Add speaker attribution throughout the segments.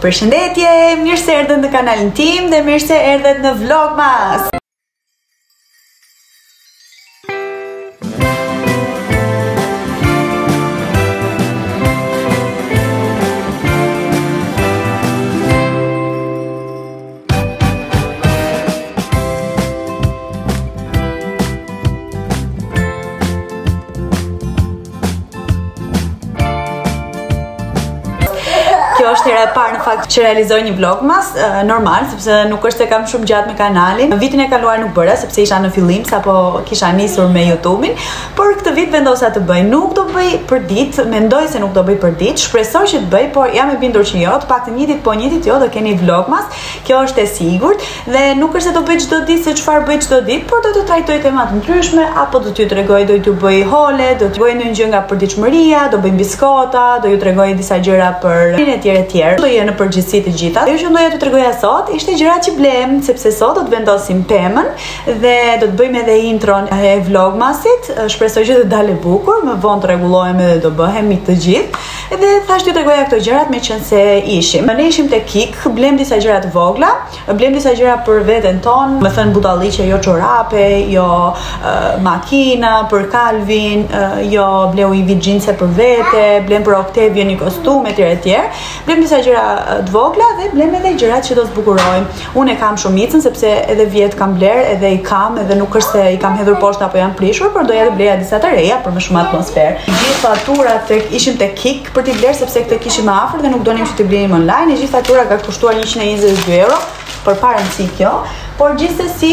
Speaker 1: Përshëndetje, mirë se erdhët në kanalin tim dhe mirë se erdhët në Vlogmas. Kjo është hera e parë në fakt që realizoj një vlogmas, normal, sepse nuk është se kam shumë gjatë me kanalin. Vitin e kaluar nuk bëra, sepse isha në fillim, sapo kisha nisur me YouTube-in, por këtë vit vendosa të bëj. Nuk do bëj për ditë, mendoj se nuk do bëj për ditë, shpresoj që të bëj, por jam e bindur që jo, të paktën një ditë po një ditë jo do keni vlogmas. Kjo është e sigurt dhe nuk është se do bëj çdo ditë se çfarë bëj çdo ditë, por do të trajtoj tema të ndryshme apo do t'ju tregoj, do t'ju bëj hole, do t'ju bëj ndonjë gjë nga përditshmëria, do bëjmë biskota, do ju tregoj disa gjëra për tjerë. Do jenë në përgjithësi të gjitha. Ajo që doja t'ju tregoja sot ishte gjërat që blem, sepse sot do të vendosim pemën dhe do të bëjmë edhe intron e vlogmasit. Shpresoj që të dalë bukur, më vonë të rregullohemi dhe do bëhemi të gjithë. Edhe thash t'ju tregoja këto gjërat me qenë se ishim. Ne ishim te Kik, blem disa gjëra të vogla, blem disa gjëra për veten tonë, më thënë butalliqe, jo çorape, jo makina për Calvin, jo bleu i vit xhinse për vete, blem për Octavia një kostum etj. Blem disa gjëra të vogla dhe blem edhe gjërat që do zbukurojmë. Unë e kam shumicën sepse edhe vjet kam bler, edhe i kam, edhe nuk është se i kam hedhur poshtë apo janë prishur, por doja të bleja disa të reja për më shumë atmosferë. Gjithë faturat ishim te Kik për t'i bler sepse këtë kishim afër dhe nuk donim që t'i blenim online. Gjithë faturat ka kushtuar 122 euro, për parën si kjo, por gjithsesi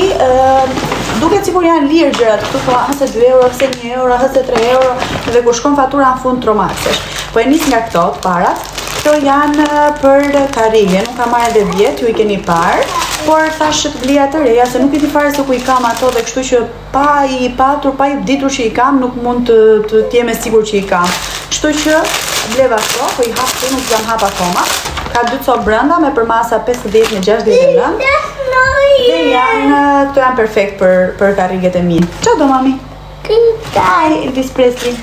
Speaker 1: duket sikur janë lirë gjërat këtu, po hase 2 euro, hase 1 euro, hase 3 euro dhe kur shkon fatura në fund tromaksesh. Po e nis nga këto të parat. Këto janë për karrige, nuk kam marrë edhe 10, ju i keni parë, por thash që të blija të reja, se nuk i di fare se ku i kam ato dhe kështu që pa i patur, pa i ditur që i kam, nuk mund të jem e sigurt që i kam. Kështu që bleva këto, po i hap këtu, nuk jam hap akoma. Ka 2 copë brenda me përmasa 50 me 69. Dhe këto janë perfekt për karriget e mi. Qa do, mami? Kaj, Elvis Presley.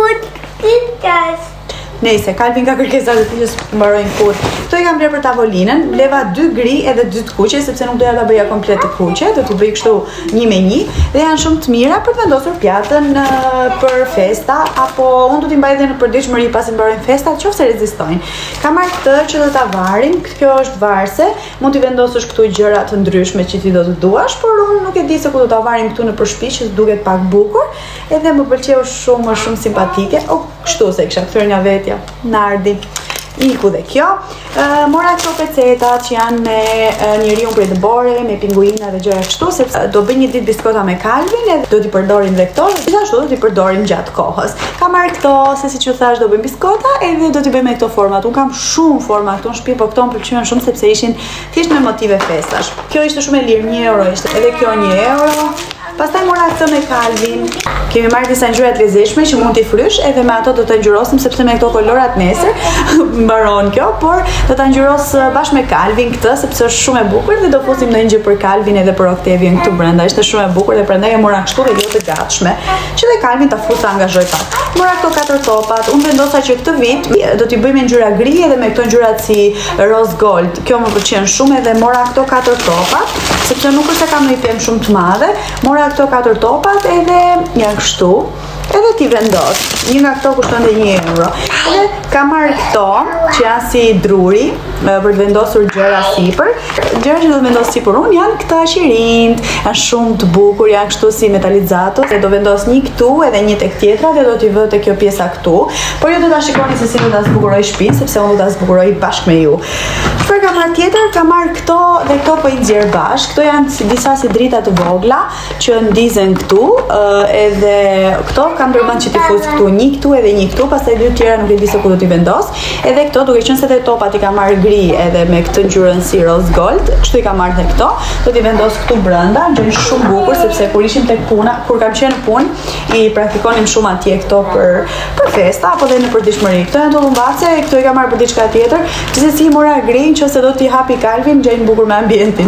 Speaker 1: Nejse, Calvin ka kërkesat e tij që mbarojnë kur. Këto i kam bler për tavolinën, bleva 2 gri edhe 2 të kuqe, sepse nuk doja ta bëja komplet të kuqe, do t'i bëj kështu 1 me 1 dhe janë shumë të mira për të vendosur pjatën për festa, apo unë do t'i mbaj edhe në përditshmëri pasi mbarojnë festat, qofse rezistojnë. Kam marrë këtë që do ta varim, kjo është varse, mund t'i vendosësh këtu gjëra të ndryshme që ti do të duash, por unë nuk e di se ku do ta varim këtu nëpër shtëpi, që duket pak bukur, edhe më pëlqeu shumë simpatike. Kështu se kisha kthyer nga vetja, nardi. Iku dhe kjo. Mora këto pecetat që janë me njeriu prej dëbore, me pinguina dhe gjëra kështu, sepse do bëj një ditë biskota me Calvin edhe do t'i përdorim dhe këto, gjithashtu do t'i përdorim gjatë kohës. Kam marrë këto, se siç ju thash, do bëjmë biskota edhe do t'i bëjmë me këto format. Unë kam shumë forma këtu në shtëpi, por këto më pëlqyen shumë sepse ishin thjesht me motive festash. Kjo ishte shumë e lirë, 1 euro ishte, edhe kjo 1 euro. Pastaj mora këtë me Calvin. Kemi marrë disa ngjyra të lezetshme që mund t'i frysh, edhe me ato do të ngjyrosim sepse me këto kolorat nesër mbaron kjo, por do ta ngjyros bashkë me Calvin këtë sepse është shumë e bukur dhe do fusim ndonjë gjë për Calvin edhe për Octavian këtu brenda. Ishte shumë e bukur dhe prandaj e mora kështu dhe jo të gatshme, që dhe Calvin ta futa angazhoj pak. Mora këto 4 topat. Unë vendosa që këtë vit do t'i bëjmë ngjyra gri edhe me këto ngjyrat si rose gold. Kjo më pëlqen shumë edhe mora këto 4 topat, sepse nuk është se kam një pemë shumë të madhe. Mora këto 4 topat edhe janë kështu, edhe ti vendos. Një nga këto kushton dhe 1 euro. Edhe kam marrë këto që janë si druri për të vendosur gjëra sipër. Gjërat që do të vendos sipër unë janë këta qirinj, janë shumë të bukur, janë kështu si metalizato. Do vendos një këtu edhe një tek tjetra dhe do t'i vë te kjo pjesa këtu. Por ju do ta shikoni se si do ta zbukuroj shtëpinë, sepse unë do ta zbukuroj bashkë me ju. Çfarë kam marrë tjetër? Kam marrë këto dhe këto po i nxjerr bashkë. Këto janë disa si drita të vogla që ndizen këtu, edhe këto kam ndërmend që t'i fus këtu, një këtu edhe një këtu, pastaj 2 tjera nuk e di se ku do t'i vendos. Edhe këto, duke qenë se te topat i kam marrë gri edhe me këtë ngjyrën si rose gold, kështu i kam marrë edhe këto, do t'i vendos këtu brenda, ngjyrë shumë bukur sepse kur ishim tek puna, kur kam qenë në punë, i praktikonim shumë atje këto për festa apo dhe në përditshmëri. Këto janë të humbase, këto i kam marrë për diçka tjetër, gjithsesi mora gri, nëse do t'i hapi Calvin, gjejnë bukur me ambientin.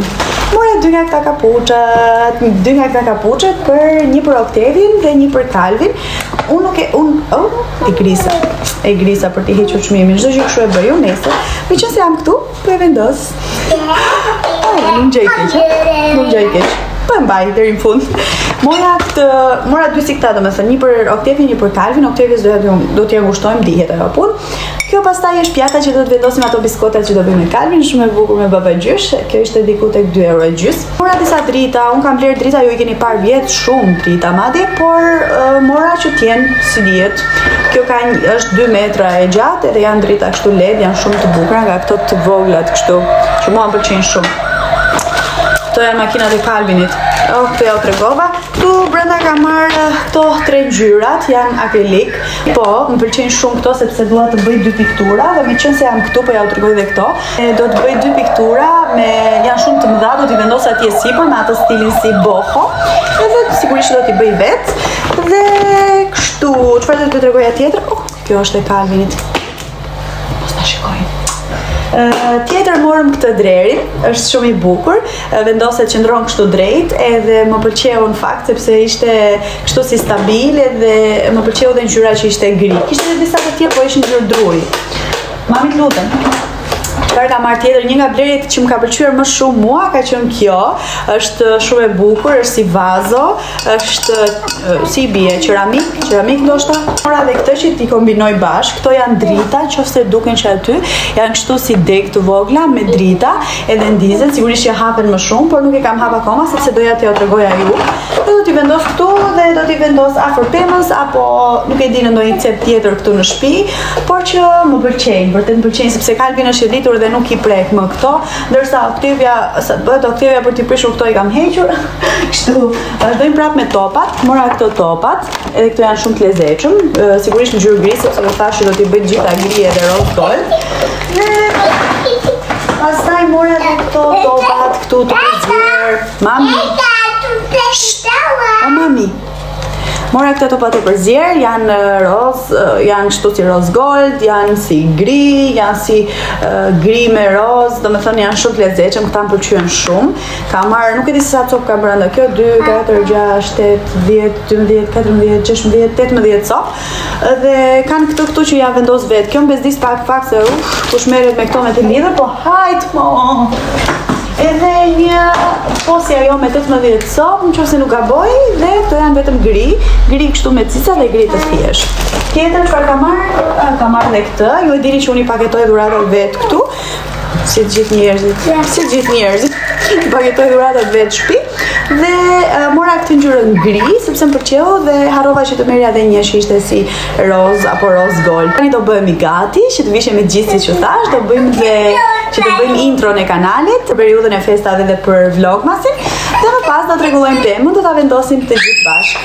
Speaker 1: Mora dy nga këta kapuçet për një për Oktevin dhe një për Kalvin. Unë nuk e grisa për t'i hequr çmimin. Çdo gjë kështu e bëj unë nesër. Me qenë se jam këtu, po e vendos. Nuk gjej keq. Po e mbaj deri në fund. Mora dy si këta, domethënë, një për Oktevin, një për Kalvin. Oktevis do t'ja ngushtojmë, dihet ajo punë. Kjo pastaj është pjata që do të vendosim ato biskotat që do bëjmë me Kalvin, shumë e bukur me baba gjysh. Kjo ishte diku tek 2,5 €. Mora disa drita, unë kam bler drita, ju i keni parë vjet, shumë drita madje, por mora që t'jenë si dihet. Kjo është 2 metra e gjatë edhe janë drita kështu LED, janë shumë të bukura nga këto të voglat kështu, që mua më pëlqejnë shumë. Këto janë makinat e Kalvinit. Këtë ja u tregova. Tu brenda ka marrë këto 3 ngjyrat, janë akrilik. Po, më pëlqejnë shumë këto sepse dua të bëj 2 piktura dhe me qenë se jam këtu, po ja u tregoj dhe këto. Do të bëj 2 piktura janë shumë të mëdha, do t'i vendos atje sipër me atë stilin si boho. Edhe sigurisht do t'i bëj vetë. Dhe kështu, çfarë do t'ju tregoja tjetër? Kjo është e Kalvinit. Mos ta shikoj. Tjetër morëm këtë drerin, është shumë i bukur, vendoset qëndron kështu drejt edhe më pëlqeu në fakt sepse ishte kështu si stabil edhe më pëlqeu dhe ngjyra që ishte gri. Kishte edhe disa të tjerë, po ishin ngjyrë druri. Mami lutem. Çfarë ka marrë tjetër? Një nga blerjet që më ka pëlqyer më shumë mua ka qenë kjo. Është shumë e bukur, është si vazo, është si bie qeramik ndoshta. Mora dhe këtë që ti kombinoj bashkë. Këto janë drita, qofse duken që aty janë kështu si deg të vogla me drita, edhe ndizet, sigurisht që hapen më shumë, por nuk e kam hap akoma sepse doja t'ju tregoja ju. Dhe do t'i vendos këtu dhe do t'i vendos afër pemës apo nuk e di në ndonjë cep tjetër këtu në shtëpi, por që më pëlqejnë, vërtet më pëlqejnë sepse Kalvin është i rritur dhe nuk i prek më këto, ndërsa Oktevia, sa të bëhet Oktevia për t'i prishur këto i kam hequr. Kështu, vazhdojmë prapë me topat. Mora këto topat, edhe këto janë shumë të lezetshëm, sigurisht në ngjyrë gri sepse do thashë do t'i bëj gjitha gri edhe rose gold. Dhe pastaj mora edhe këto topat këtu të përzgjer. Mami. Mami. Mora këto topat e përzjer, janë janë kështu si rose gold, janë si gri, janë si gri me roz, domethënë janë shumë të lezetshëm, këta më pëlqyen shumë. Ka marrë, nuk e di sa copë ka brenda kjo, 2, 4, 6, 8, 10, 12, 14, 16, 18 copë. Dhe kanë këtu që ja vendos vetë. Kjo më bezdis pak se kush merret me këto me të lidhur, po hajt mo. Edhe një posi ajo me 18 copë, nëse nuk gaboj, dhe këto janë vetëm gri kështu me cica dhe gri të thjesht. Tjetër çfarë ka marrë dhe këtë, ju e dini që unë i paketoj dhuratat vetë këtu, si gjithë njerëzit, i paketoj dhuratat vetë shtëpi, dhe mora këtë ngjyrën gri, sepse më pëlqeu dhe harrova që të merrja edhe një që ishte si roz apo rose gold. Tani do bëhemi gati, që të vishemi gjithë siç u thash, do bëjmë dhe që të bëjmë intron e kanalit për periudhën e festave dhe për vlogmasin, dhe më pas do të rregullojmë temën, do ta vendosim të gjithë bashkë.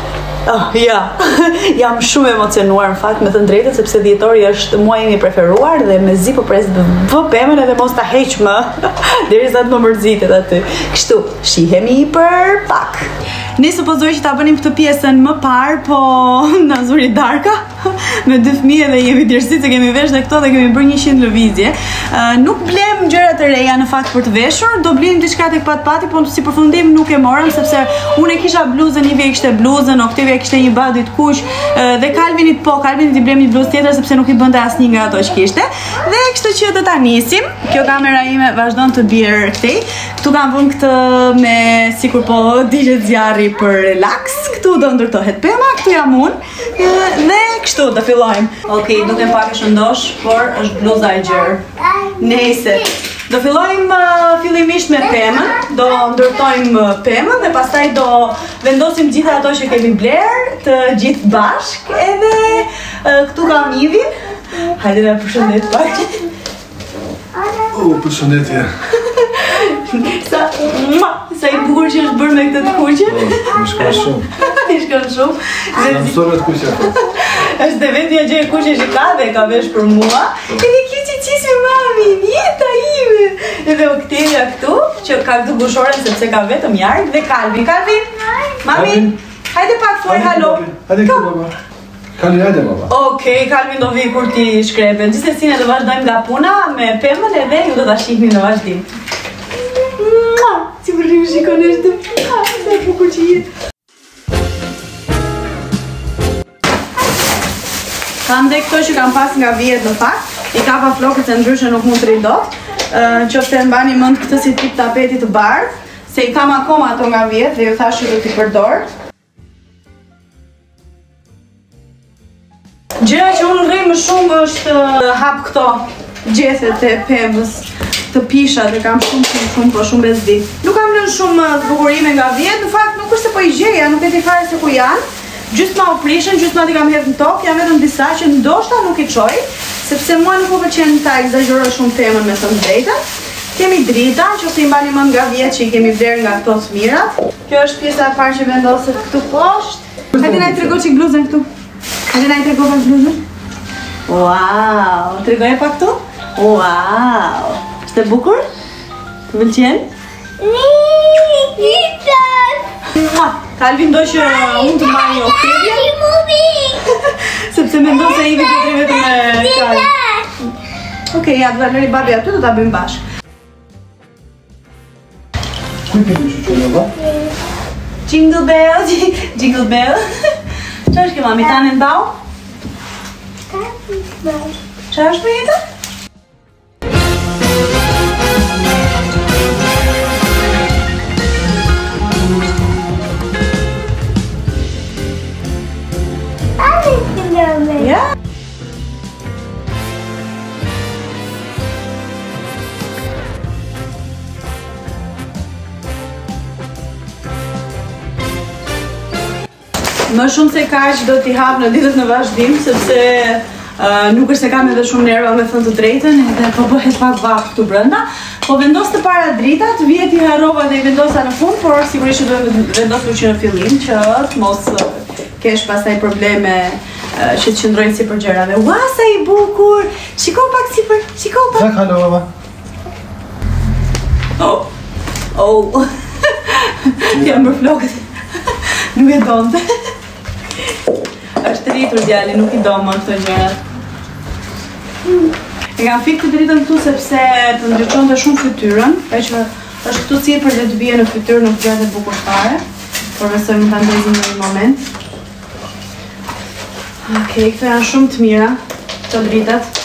Speaker 1: Jam shumë emocionuar në fakt me të drejtën sepse dhjetori është muaji im i preferuar dhe mezi po pres të vë pemën edhe mos ta heq më derisa të më mërzitet aty. Kështu, shihemi për pak. Ne supozoj që ta bënim këtë pjesën më parë, po na zuri darka me 2 fëmijë dhe jemi djersit se kemi vesh dhe këto dhe kemi bërë 100 lëvizje. Nuk blem gjëra të reja në fakt për të veshur, do blim diçka tek pat-pati, po si përfundim nuk e morëm sepse unë e kisha bluzën, Ivia kishte bluzën, Oktevia kishte një badi të kuq dhe Kalvinit i blem një bluzë tjetër sepse nuk i bënte asnjë nga ato që kishte. Dhe kështu që do ta nisim. Kjo kamera ime vazhdon të bjerë këtej. Këtu kam vënë këtë me sikur po digjet zjarri për relax. Këtu do ndërtohet pema, këtu jam unë. Dhe kështu do fillojmë. Okej, duken pak e shëndosh, por është bluza e gjerë. Nejse. Do fillojmë fillimisht me pemën, do ndërtojmë pemën dhe pastaj do vendosim gjitha ato që kemi bler, të gjithë bashk, edhe këtu kam Ivin. Hajde na përshëndet pak.
Speaker 2: Përshëndetje.
Speaker 1: Sa i bukur që është bërë me këtë të kuqe.
Speaker 2: Më shkon shumë.
Speaker 1: I shkon shumë.
Speaker 2: Jam mësore të kuqe.
Speaker 1: Është dhe vetja gjë e kuqe që ka dhe ka vesh për mua. Edhe kjo që qisë mami, jeta ime. Edhe Oktevia këtu, që ka këtë gushoren sepse ka vetëm jark, dhe Kalvin. Mami, hajde pak thuaj halo.
Speaker 2: Hajde këtu baba. Kalvin, hajde baba.
Speaker 1: Okej, Kalvin do vi kur ti shkrepen. Gjithsesi ne do vazhdojmë nga puna me pemën edhe ju do ta shihni në vazhdim. Sigur riu și conește. Asta e bucur ce e. Kam dhe këto që kam pas nga vijet në fakt, I kapa flokët se ndryshe nuk mund të ridot. Qoftë e mbani mend këtë si tip tapeti të bardh, se I kam akoma ato nga vijet dhe ju thash që do t'i përdor. Gjëra që unë rrej më shumë është hap këto gjethet e pemës, të pishat, e kam shumë bezdi. Nuk kam lënë shumë bukurime nga vijet, në fakt nuk është se po I gjeja, nuk e di fare se ku janë. Gjysma u prishën, gjysma t'i kam hedhë në tokë, janë vetëm disa që ndoshta nuk I çoj, sepse mua nuk po pëlqen ta egzagjeroj shumë temën me thënë drejtën. Kemi drita, nëse I mbani mend nga vjet që I kemi vlerë nga këto të mirat. Kjo është pjesa e parë që vendoset këtu poshtë. Hajde na I tregoj çik bluzën këtu. Hajde na I tregoj pak bluzën. Wow, tregoje pak këtu? Wow. Është e bukur? Të pëlqen? Kalvin do që unë të marrë një oktevje sepse mendon se I vitri vetëm me Kalvin. Okej, ja, të valëri babi aty, do ta bëjmë bashkë.
Speaker 2: Kuj për një që baba?
Speaker 1: Jingle bell, jingle bell. Qa është kjo mami, tanë në bau? Qa është për jetë? Ja. Më shumë se kaq do t'i hap në ditët në vazhdim, sepse nuk është se kam edhe shumë nerva me thënë të drejtën, edhe po bëhet pak vap këtu brenda. Po vendos të para dritat, vihet I harrova dhe I vendosa në fund, por sigurisht që do vendos që në fillim, që të mos kesh pastaj probleme që të qëndrojnë si për gjërave. Ua, sa I bukur! Shiko pak si për, shiko pak!
Speaker 2: Çak halo baba.
Speaker 1: Oh! Jam për flokët. Nuk e donte. Është rritur djali, nuk I do më këto gjërat. E kam fik të dritën këtu sepse të ndryqonte shumë fytyrën, që është këtu sipër dhe të bie në fytyrë nuk gjatë e bukur fare. Por besoj më ta ndezim në një moment. Okej, këto janë shumë të mira, të dritat.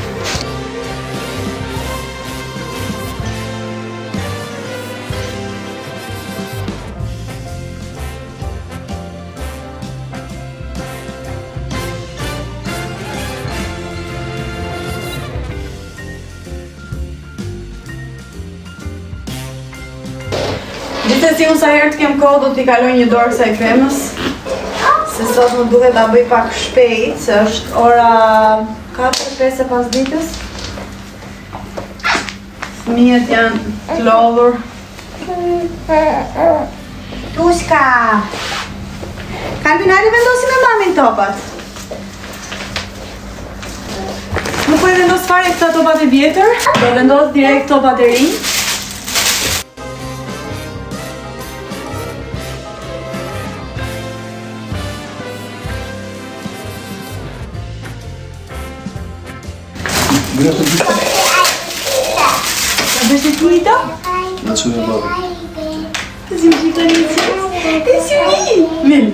Speaker 1: Gjithsesi unë sa herë të kem kohë do t'i kaloj një dorë kësaj kremës. Se sot më duhet ta bëj pak shpejt, se është ora 4-5 e pas ditës. Fëmijët janë të lodhur. Tushka! Kalvin, hajde vendosi me mamin topat. Nuk po I vendos fare këta topat e vjetër, do vendos direkt topat e rinj.
Speaker 2: Bine të gjithë?
Speaker 1: A bësh e t'ujta?
Speaker 2: Në që me baba.
Speaker 1: Si më shikon një që? E si mi! Min!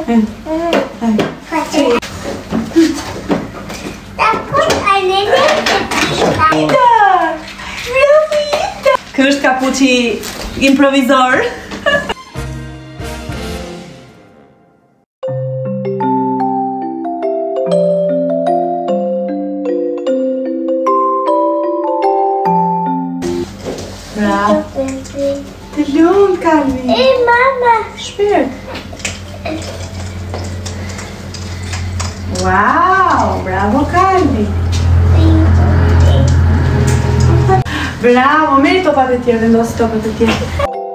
Speaker 1: Ita! Bravo Ita! Kë është kapuçi improvizor. Bravo. Të lumt, Kalvi.
Speaker 3: E, mama.
Speaker 1: Shpirt. Wow, bravo, Kalvi. Bravo, meri topat e tjerë, vendosi topat e tjerë.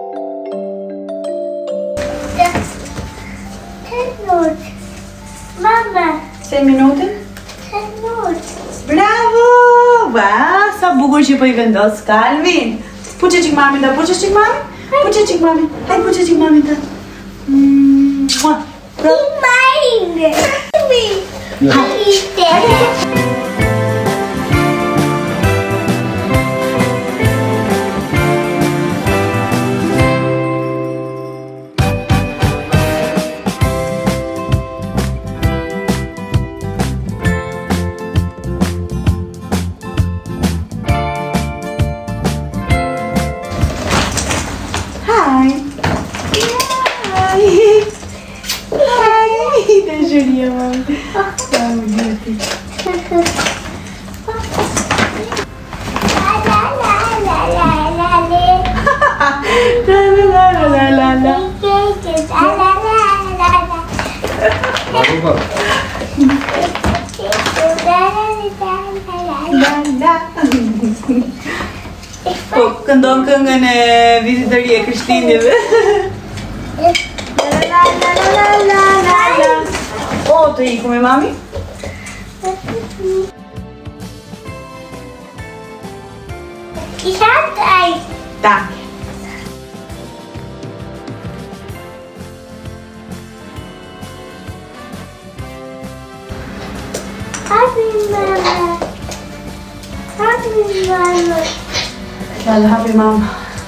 Speaker 3: 10 minutë. Mama.
Speaker 1: 10 minutin?
Speaker 3: 10 minutë.
Speaker 1: Bravo! Wow, sa bukur që po I vendos, Kalvin. Puqe qik mamin ta, puqe qik mamin? Puqe qik mamin, hajde puqe qik mamin ta.
Speaker 3: Mine. Hajde.
Speaker 2: Baba.
Speaker 1: Po, këndon këngën e vitit të ri e Krishtinëve. O, të iku me mami? Tak.
Speaker 3: Happy mama. Happy mama.
Speaker 1: Dale, happy mama.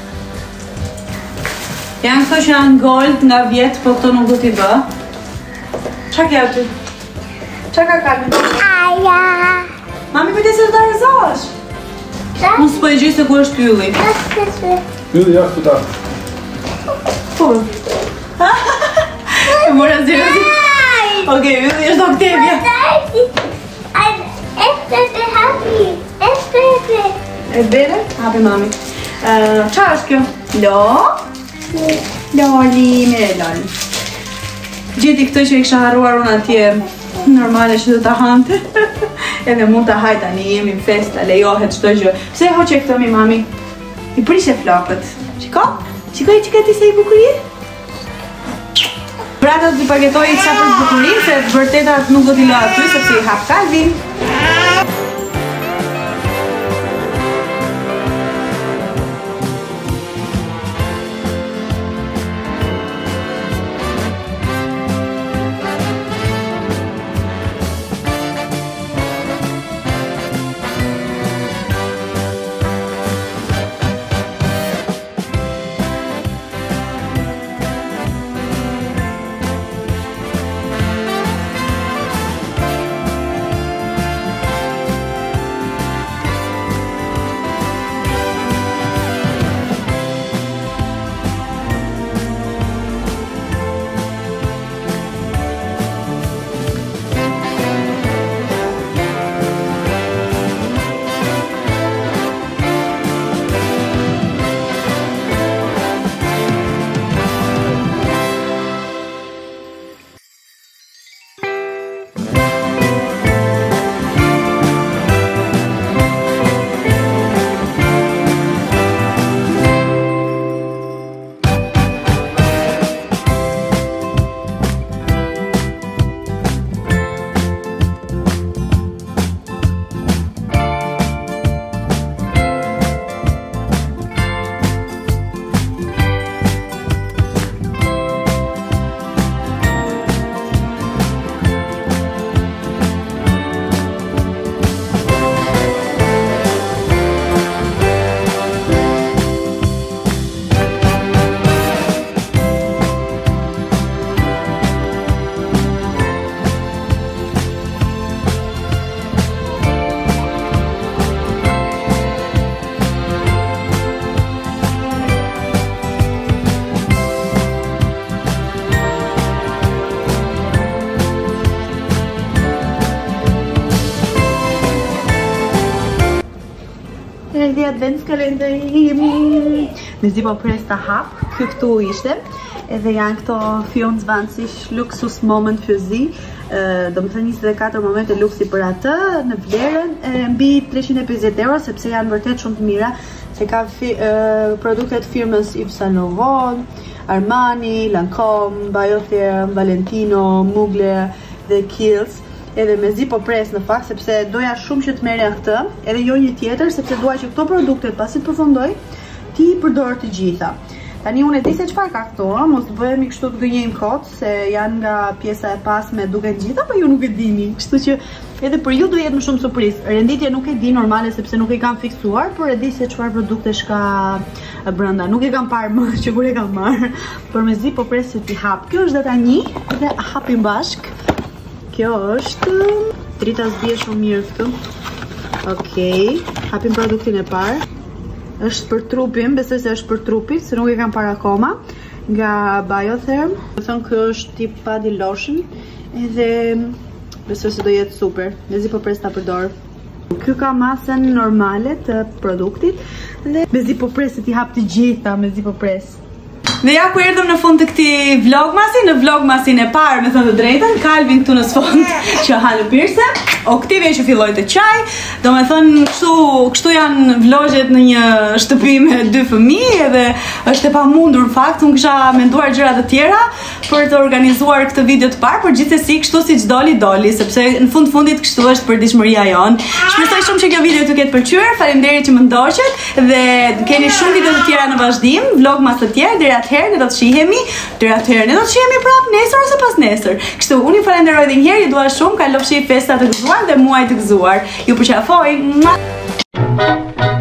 Speaker 1: Janë këto që janë gold nga vjetë, po këto nuk do t'i bë. Qa ke aty? Qa ka kalmi?
Speaker 3: Aja.
Speaker 1: Mami, kujtej se do t'a rëzosh. Unë s'po e gjej se ku është ylli.
Speaker 2: Ylli jashtë këta.
Speaker 1: Po. E mora zirë. Okej, ylli është Oktavia. E bere? Hapi mami. Qa është kjo? Lo? Loli, mire Loli. Gjeti këtë që i kësha harruar unë atje normale që do t'a hante. Edhe mund t'a hajta, një jemi në festa, lejohet qëto gjë. Pse e hoqe këtë mi mami? I prishe flokët. Qiko? Qiko i qika ti se i bukurie? Brata t'i paketoj i qësa për të bukurin, se vërtetat nuk do t'i lo aty, sepse i hap kalvin. Erdhi adventskalenderi. Me zi po pres të hap. Këtu ishte. Edhe janë këto fjonë zvanësish luksus moment für sie. Do më thënë 24 momente luksi për atë në vlerën mbi 350 euro, sepse janë vërtet shumë të mira, se ka produktet firmës Yves Saint Laurent, Armani, Lancome, Biotherm, Valentino, Mugler dhe Kiehl's. Edhe me zi po pres në fakt, sepse doja shumë që të merja këtë, edhe jo një tjetër, sepse doja që këto produktet pasi të përfundoj, ti i përdor të gjitha. Tani unë e di se çfarë ka këto, mos të bëhemi kështu të gënjejmë kot, se janë nga pjesa e pasme duken gjitha, po ju nuk e dini. Kështu që edhe për ju do jetë më shumë surprizë. Renditje nuk e di normale sepse nuk e kam fiksuar, por e di se çfarë produktesh ka brenda. Nuk e kam parë më që kur e kam marrë, por mezi po pres se ti hap. Kjo është data 1 dhe hapim bashk. Kjo është drita zbie shumë mirë këtu. Okej, hapim produktin e parë. Është për trupin, besoj se është për trupin, se nuk e kam parë akoma. Nga Biotherm. Do thonë kjo është tip body lotion. Edhe Besoj se do jetë super. Bezi po pres ta përdor. Ky ka masën normale të produktit dhe bezi po pres se ti hap të gjitha, bezi po pres. Dhe ja ku erdhëm në fund të këtij vlogmasi, në vlogmasin e parë, me thënë të drejtën, Kalvin këtu në sfond që ha në pirse, Oktivia që filloi të qaj, do me thënë kështu janë vlogjet në një shtëpi me 2 fëmijë, edhe është e pamundur fakt, unë kisha menduar gjëra të tjera për të organizuar këtë video të parë, por gjithsesi kështu siç doli, sepse në fundit kështu është përditshmëria jon. Shpresoj shumë që kjo video t'ju ketë pëlqyer, faleminderit që më ndoqët dhe keni shumë video të tjera në vazhdim, vlogmas të tjerë, deri atëherë ne do të shihemi, prap nesër ose pas nesër. Kështu, unë ju falenderoj edhe një herë, ju dua shumë, kalofshi festa të gëzuar dhe muaj të gëzuar. Ju përqafoj.